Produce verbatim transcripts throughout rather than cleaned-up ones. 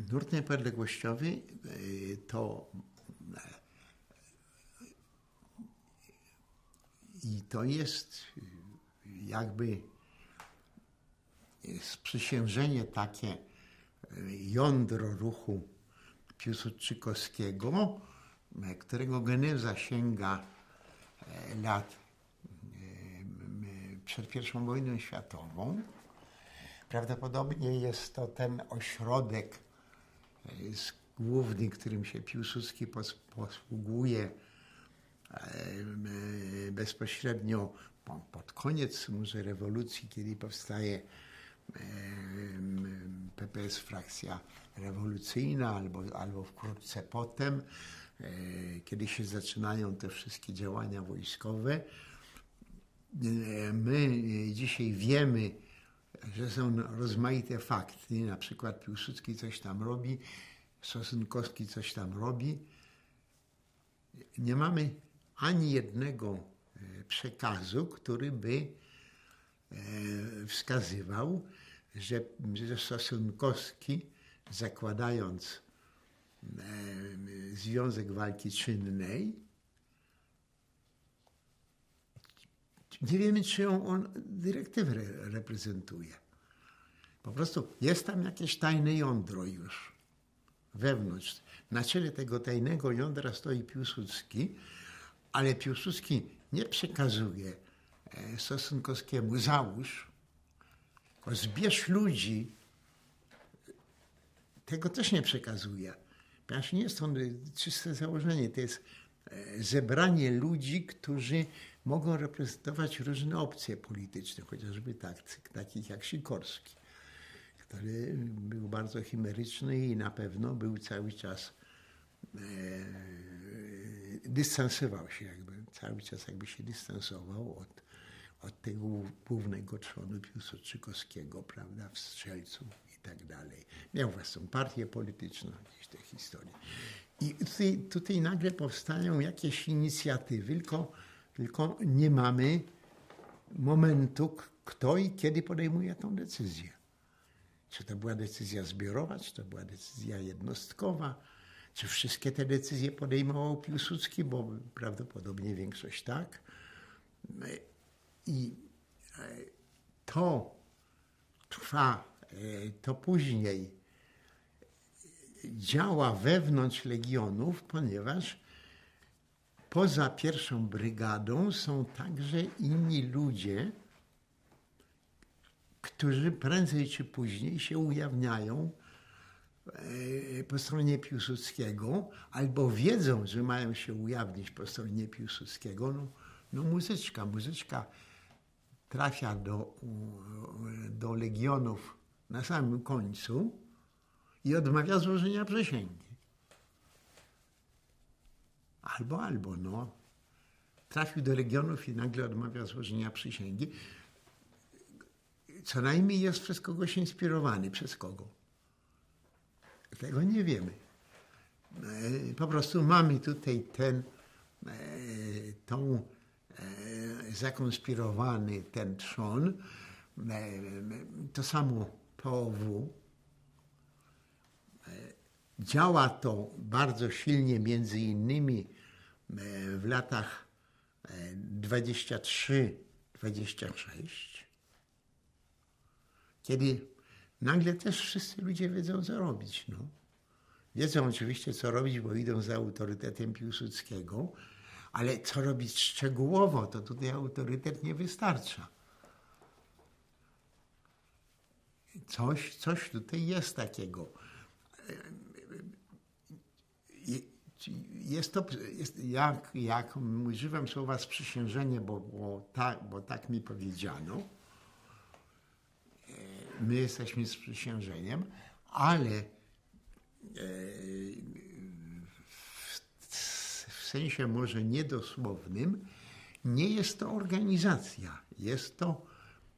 Nurt niepodległościowy to i to jest jakby sprzysiężenie takie jądro ruchu piłsudczykowskiego, którego geneza sięga lat przed pierwszą wojną światową. Prawdopodobnie jest to ten ośrodek główny, którym się Piłsudski posługuje bezpośrednio pod koniec może rewolucji, kiedy powstaje P P S, frakcja rewolucyjna, albo, albo wkrótce potem, kiedy się zaczynają te wszystkie działania wojskowe. My dzisiaj wiemy, że są rozmaite fakty, na przykład Piłsudski coś tam robi, Sosnkowski coś tam robi. Nie mamy ani jednego przekazu, który by wskazywał, że, że Sosnkowski, zakładając Związek Walki Czynnej, nie wiemy, czy on, on dyrektywę reprezentuje. Po prostu jest tam jakieś tajne jądro już wewnątrz. Na czele tego tajnego jądra stoi Piłsudski, ale Piłsudski nie przekazuje Sosnkowskiemu załóż, zbierz ludzi. Tego też nie przekazuje. Ponieważ nie jest to czyste założenie, to jest zebranie ludzi, którzy mogą reprezentować różne opcje polityczne, chociażby tak, takich jak Sikorski, który był bardzo chimeryczny i na pewno był cały czas, e, dystansował się jakby, cały czas jakby się dystansował od, od tego głównego trzonu piłsudczykowskiego, prawda, w Strzelcu i tak dalej. Miał własną partię polityczną, jakieś te historie. I tutaj, tutaj nagle powstają jakieś inicjatywy, tylko, tylko nie mamy momentu, kto i kiedy podejmuje tę decyzję. Czy to była decyzja zbiorowa, czy to była decyzja jednostkowa, czy wszystkie te decyzje podejmował Piłsudski, bo prawdopodobnie większość tak. I to trwa, to później działa wewnątrz Legionów, ponieważ poza pierwszą brygadą są także inni ludzie, którzy prędzej czy później się ujawniają po stronie Piłsudskiego, albo wiedzą, że mają się ujawnić po stronie Piłsudskiego. No, no muzyczka, muzyczka trafia do, do Legionów na samym końcu i odmawia złożenia przysięgi. Albo, albo, no. Trafił do Legionów i nagle odmawia złożenia przysięgi. Co najmniej jest przez kogoś inspirowany. Przez kogo? Tego nie wiemy. Po prostu mamy tutaj ten, tą zakonspirowany ten trzon. To samo P O W. Działa to bardzo silnie między innymi w latach dwudziestym trzecim dwudziestym szóstym, kiedy nagle też wszyscy ludzie wiedzą, co robić. No. Wiedzą oczywiście, co robić, bo idą za autorytetem Piłsudskiego, ale co robić szczegółowo, to tutaj autorytet nie wystarcza. Coś, coś tutaj jest takiego. Jest to, jest, jak, jak używam słowa sprzysiężenie, bo, bo, tak, bo tak mi powiedziano, my jesteśmy sprzysiężeniem, ale w sensie może niedosłownym nie jest to organizacja, jest to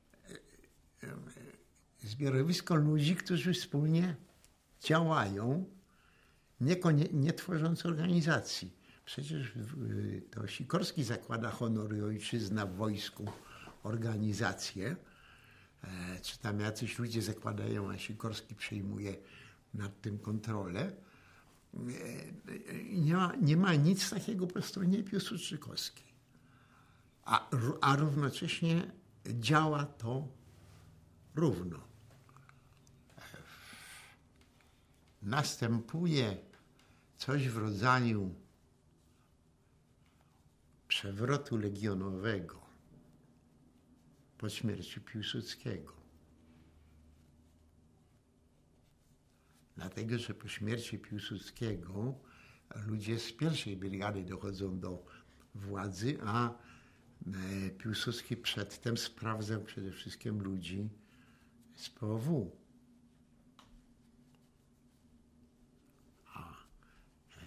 zbiorowisko ludzi, którzy wspólnie działają, nie, nie tworząc organizacji. Przecież to Sikorski zakłada Honor i Ojczyzna w wojsku organizację, czy tam jacyś ludzie zakładają, a Sikorski przejmuje nad tym kontrolę. Nie ma, nie ma nic takiego po stronie piłsudczykowskiej. A, a równocześnie działa to równo. Następuje coś w rodzaju przewrotu legionowego po śmierci Piłsudskiego. Dlatego, że po śmierci Piłsudskiego ludzie z pierwszej brygady dochodzą do władzy, a Piłsudski przedtem sprawdzał przede wszystkim ludzi z P O W. A, e,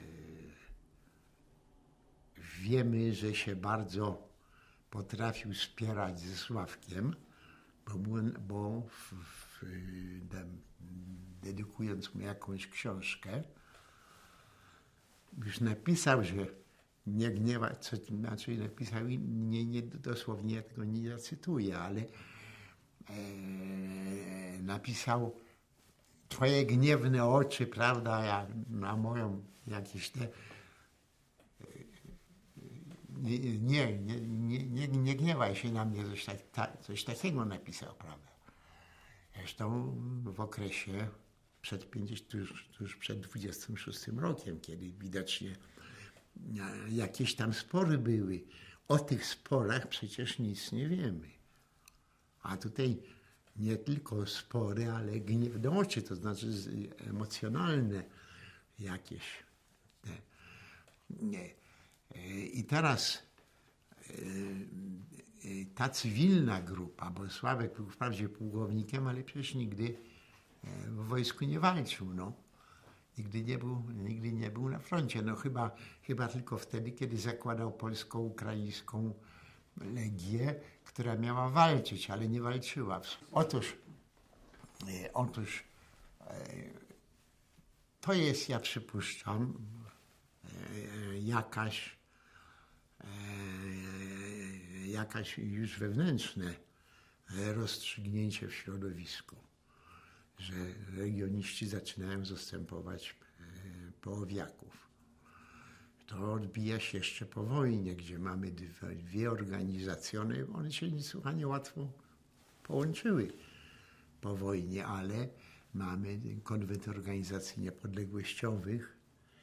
wiemy, że się bardzo potrafił spierać ze Sławkiem, bo, bo w, w, dedykując mu jakąś książkę, już napisał, że nie gniewa, co znaczy napisał, nie, nie, dosłownie ja tego nie zacytuję, ale e, napisał twoje gniewne oczy, prawda, jak na moją jakieś te... Nie, nie, nie, nie, nie gniewaj się na mnie, coś, tak, ta, coś takiego napisał, prawda. Zresztą w okresie przed pięćdziesiątym, tuż, tuż przed dwudziestym szóstym rokiem, kiedy widocznie jakieś tam spory były. O tych sporach przecież nic nie wiemy. A tutaj nie tylko spory, ale gniewne oczy, to znaczy emocjonalne jakieś. Nie. I teraz ta cywilna grupa, bo Sławek był wprawdzie pułkownikiem, ale przecież nigdy w wojsku nie walczył, no. Nigdy nie był, nigdy nie był na froncie. No chyba, chyba tylko wtedy, kiedy zakładał polsko-ukraińską legię, która miała walczyć, ale nie walczyła. Otóż, e, otóż e, to jest, ja przypuszczam, e, jakaś, e, jakaś już wewnętrzne rozstrzygnięcie w środowisku, że legioniści zaczynają zastępować połowiaków. To odbija się jeszcze po wojnie, gdzie mamy dwie, dwie organizacje, one się niesłychanie łatwo połączyły po wojnie, ale mamy konwent organizacji niepodległościowych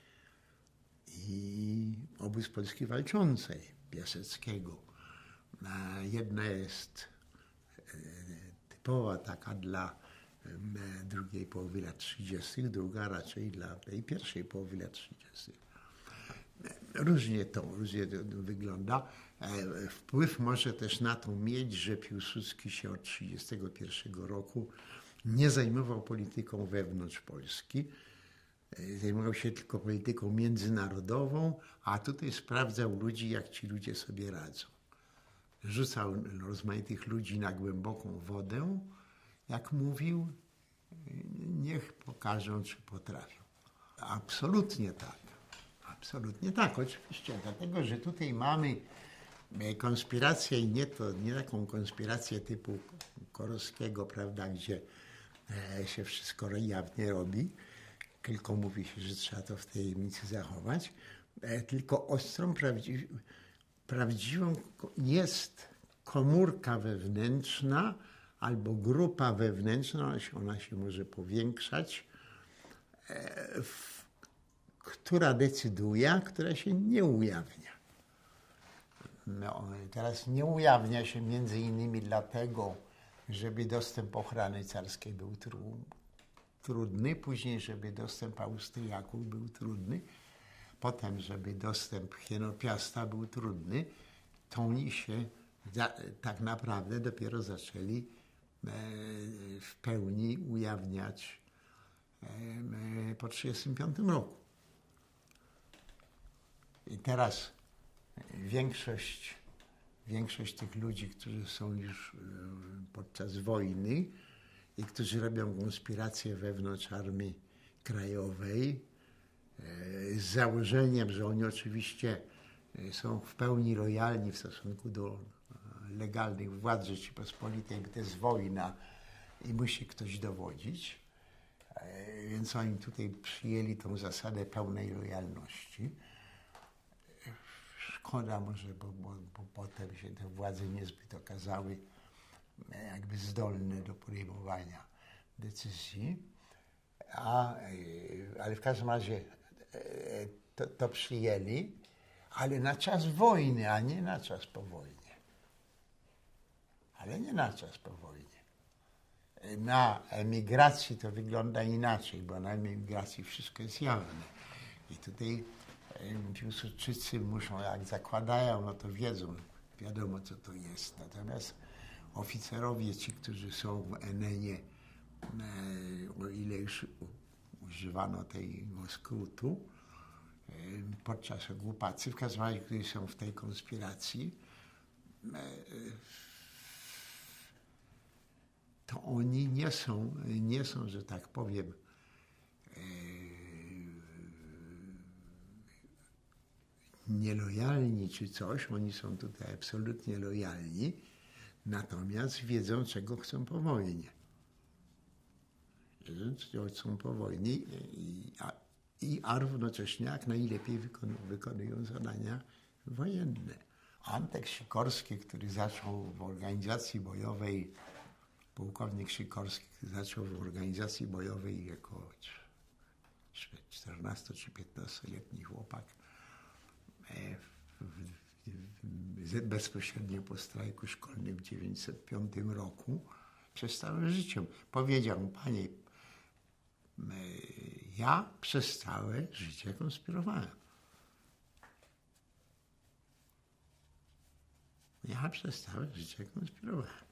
i obóz Polski Walczącej Piaseckiego. Jedna jest typowa taka dla drugiej połowy lat trzydziestych, druga raczej dla tej pierwszej połowy lat trzydziestych. Różnie to, różnie to wygląda. Wpływ może też na to mieć, że Piłsudski się od trzydziestego pierwszego roku nie zajmował polityką wewnątrz Polski. Zajmował się tylko polityką międzynarodową, a tutaj sprawdzał ludzi, jak ci ludzie sobie radzą. Rzucał rozmaitych ludzi na głęboką wodę, jak mówił, niech pokażą, czy potrafią. Absolutnie tak. Absolutnie tak, oczywiście. Dlatego, że tutaj mamy konspirację i nie, to, nie taką konspirację typu Korowskiego, prawda, gdzie się wszystko jawnie robi, tylko mówi się, że trzeba to w tajemnicy zachować, tylko ostrą, prawdzi prawdziwą jest komórka wewnętrzna albo grupa wewnętrzna, ona się, ona się może powiększać, w, która decyduje, a która się nie ujawnia. No, teraz nie ujawnia się między innymi dlatego, żeby dostęp ochrany carskiej był tru, trudny, później, żeby dostęp Austriaków był trudny, potem, żeby dostęp Hienopiasta był trudny, to oni się za, tak naprawdę dopiero zaczęli e, w pełni ujawniać e, po trzydziestym piątym roku. I teraz większość, większość tych ludzi, którzy są już podczas wojny i którzy robią konspirację wewnątrz Armii Krajowej z założeniem, że oni oczywiście są w pełni lojalni w stosunku do legalnych władz Rzeczypospolitej, bo to jest wojna i musi ktoś dowodzić. Więc oni tutaj przyjęli tą zasadę pełnej lojalności. Szkoda może, bo, bo, bo potem się te władze niezbyt okazały jakby zdolne do podejmowania decyzji. A, ale w każdym razie to, to przyjęli, ale na czas wojny, a nie na czas po wojnie. Ale nie na czas po wojnie. Na emigracji to wygląda inaczej, bo na emigracji wszystko jest jawne. I tutaj Piłsudczycy muszą, jak zakładają, no to wiedzą, wiadomo co to jest. Natomiast oficerowie, ci, którzy są w en enie, o ile już używano tego skrótu, podczas okupacji, w każdym razie, którzy są w tej konspiracji, to oni nie są, nie są, że tak powiem, nielojalni czy coś, oni są tutaj absolutnie lojalni, natomiast wiedzą, czego chcą po wojnie. Wiedzą, czego chcą po wojnie i, a, i a równocześnie jak najlepiej wykon, wykonują zadania wojenne. Antek Sikorski, który zaczął w organizacji bojowej, pułkownik Sikorski, który zaczął w organizacji bojowej jako czternasto czy piętnastoletni chłopak, bezpośrednio po strajku szkolnym w tysiąc dziewięćset piątym roku, przez całe życie powiedział: panie, ja przez całe życie konspirowałem. Ja przez całe życie konspirowałem.